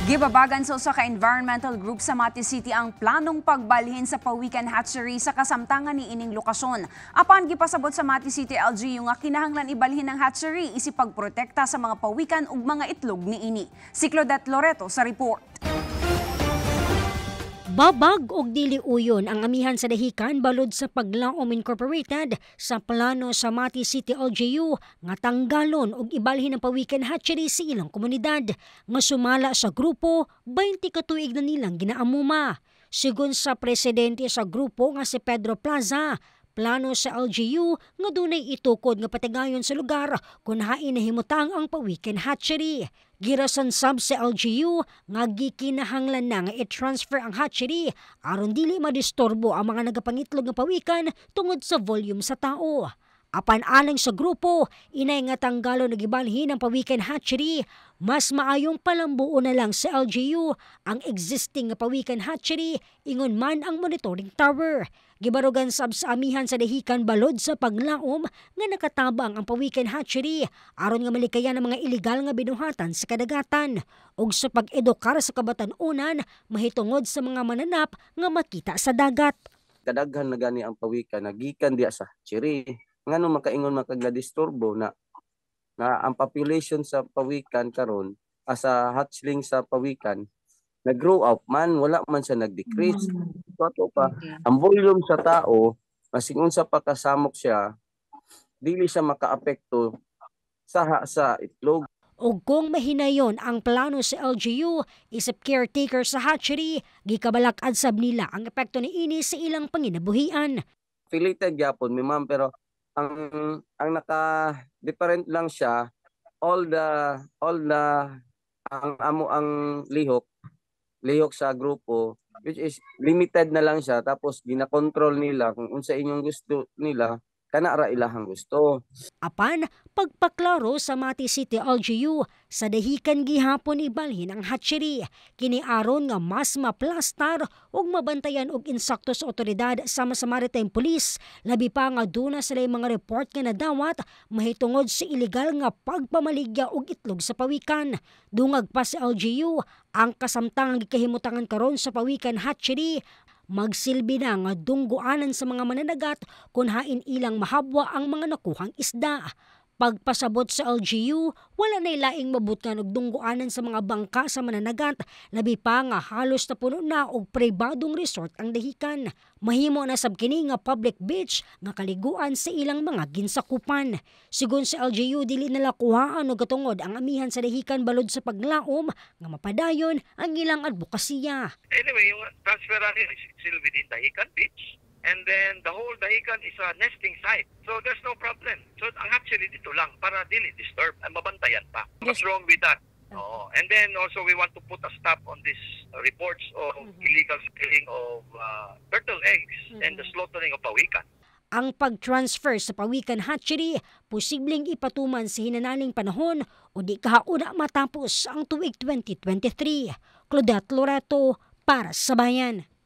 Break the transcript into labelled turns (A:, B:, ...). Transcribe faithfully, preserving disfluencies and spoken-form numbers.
A: Gibabagan sa usa ka environmental group sa Mati City ang planong pagbalhin sa Pawikan Hatchery sa kasamtangan ni ining lokasyon. Apan gipasabot sa Mati City L G U nga kinahanglan ibalhin ang hatchery isip pagprotekta sa mga pawikan ug mga itlog niini. Si Claudette Loreto sa report.
B: Babag og dili uyon ang amihan sa dahikan balod sa Paglaom Incorporated sa plano sa Mati City L G U nga tanggalon og ibalhin ang Pawikan Hatchery sa ilang komunidad nga sumala sa grupo twenty ka tuig na nilang ginaamuma. Sigon sa presidente sa grupo nga si Pedro Plaza, plano sa L G U nga dunay itukod nga patigayon sa lugar kung hain nahimutang ang Pawikan Hatchery. Girason sab sa L G U nga gikinahanglan na nga i-transfer ang hatchery aron dili madisturbo ang mga nagapangitlog nga pawikan tungod sa volume sa tao. Apan alang sa grupo, inay nga tanggalo nagibalhin ang Pawikan Hatchery, mas maayong palambuon na lang sa L G U ang existing nga Pawikan Hatchery ingon man ang monitoring tower. Gibarugan sab sa amihan sa dahikan balod sa Paglaom nga nakatabang ang Pawikan Hatchery aron nga malikayan ang mga ilegal nga binuhatan sa kadagatan ug sa pag-edukar sa kabatan-unan mahitungod sa mga mananap nga makita sa dagat.
C: Kadaghan na gani ang pawikan nagikan diya sa hatchery. Ngano makaingon makagadisturbo na na ang population sa pawikan karon asa hatchling sa pawikan nag-grow up man, wala man siya nag-decrease. So ato pa, ang volume sa tao, masingon sa pagkasamok siya, dili siya makaapekto sa sa itlog.
B: O kung mahinayon ang plano sa L G U, isip caretaker sa hatchery, gikabalak-ad sab nila ang epekto ni ini sa ilang panginabuhian.
C: Affiliated gyapon mi ma'am, pero ang ang naka-different lang siya, all the all the ang amo ang lihok lihok sa grupo, which is limited na lang siya, tapos gina-control nila kung unsa inyong gusto nila, kana ra ilahang gusto.
B: Apan, pagpaklaro sa Mati City L G U, sa dahikan gihapon ibalhin ang hatchery. Kini aron nga mas maplastar ug mabantayan og insakto sa otoridad sama sa Maritime Police, labi pa nga duna sila mga report nga nadawat mahitungod sa ilegal nga pagpamaligya og itlog sa pawikan. Dungag pa sa L G U, ang kasamtangang gikahimutangan karon sa Pawikan Hatchery magsilbi na nga dungguanan sa mga mananagat kung hain ilang mahabwa ang mga nakuhang isda. Pagpasabot sa L G U, wala na ilaing mabutkan og dungguanan sa mga bangka sa mananagat, labi pa nga halos na puno na og pribadong resort ang dahikan. Mahimo na sab kini nga public beach nga kaliguan sa ilang mga ginsakupan. Sigon sa L G U, dili nila kuhaan og katungod ang amihan sa dahikan balod sa Paglaom nga mapadayon ang ilang advokasya.
D: Anyway, yung transfer is still within Dahican Beach. And then the whole Dahican is a nesting site. So there's no problem. So ang hatchery dito lang para dili disturb and mabantayan pa. What's wrong with that? Oo. And then also we want to put a stop on these uh, reports of mm-hmm. illegal killing of uh, turtle eggs mm-hmm. and the slaughtering of pawikan.
B: Ang pag-transfer sa Pawikan Hatchery posibleng ipatuman sa hinananing panahon o di kahauna matapos ang tuig twenty twenty-three. Claudette Loreto para sa Bayan.